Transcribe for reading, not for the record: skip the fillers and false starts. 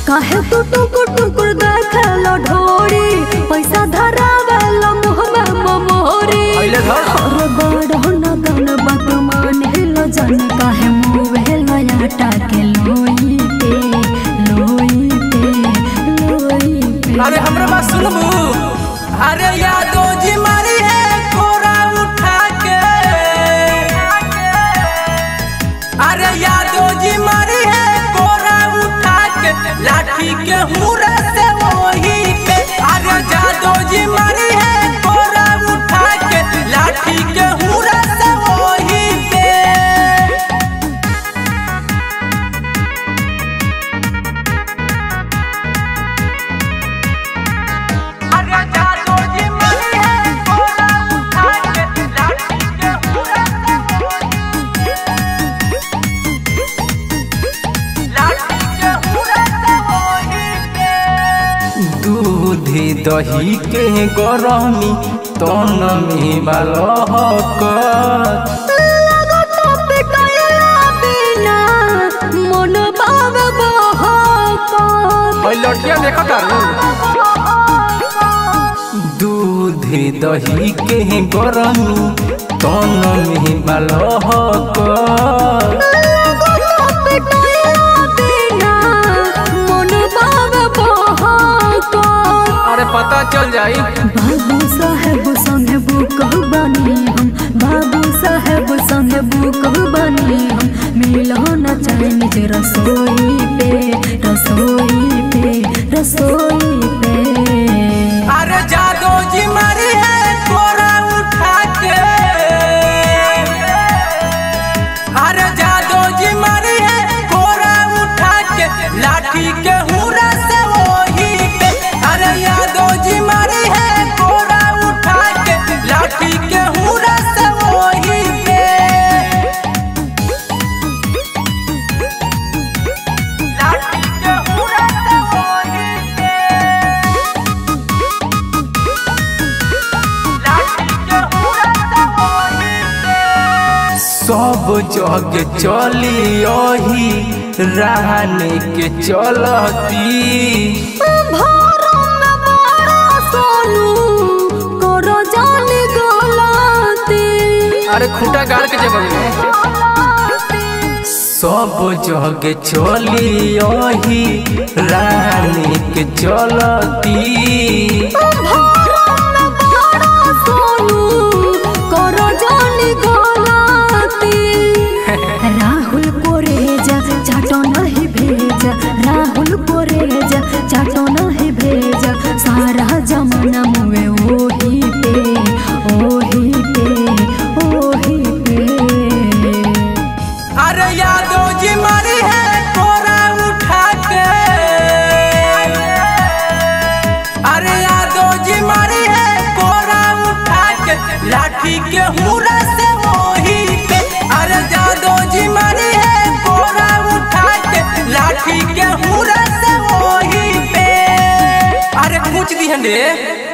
काहे तू टुकुर टुकुर देखलो ढोरी पैसा धरावेलो मुँह में मोरी अरे बड़ नगन बात मान हेलो जान काहे मुँह हेलो आटा के लोई पे अरे हमरा बात सुनबू। अरे यादो जी मारी है कोरा उठा के, अरे यादो जी मारी है कोरा उठा के लाठी के हुरा से वही पे। अरे यादो जी मारी है कोरा उठा के लाठी के हुरा से वही पे। दूध दही के गरमी तन में बालहक दूध दही के गरमी तन में बालहक पता चल जाई। बाबू साहेब संग बुक बनी हम, बाबू साहेब संग बुक बनी हम, मिलो न चाइनीज रसोई पे रसोई पे रसोई पे। अरे जादो जी मारी है कोरा उठा के, अरे जादो जी मारी है कोरा उठा के लाठी के हुरा से वही पे। अरे यादो जी मारी है कोरा उठा के लाठी के हुरा से वही पे। लाठी के हुरा से वही पे, लाठी के हुरा से वही पे। सब जग चली ओही रहने के चलती। अरे खूटा गाड़ के जब सब जग चली ओही रानी के चलती। राहुल कोरेजा चाटो नहीं भेजा, राहुल कोरेजा चाटो नहीं भेजा, सारा जमाना मुए ओही पे ओही पे ओही पे। अरे यादो जी मारी है कोरा उठा के, अरे यादो जी मारी है कोरा उठा के लाठी के हुरा से वही पे। अरे यादो जी मारी है कोरा उठा के लाठी के हुरा से वही पे। अरे पूछ दी हंडे।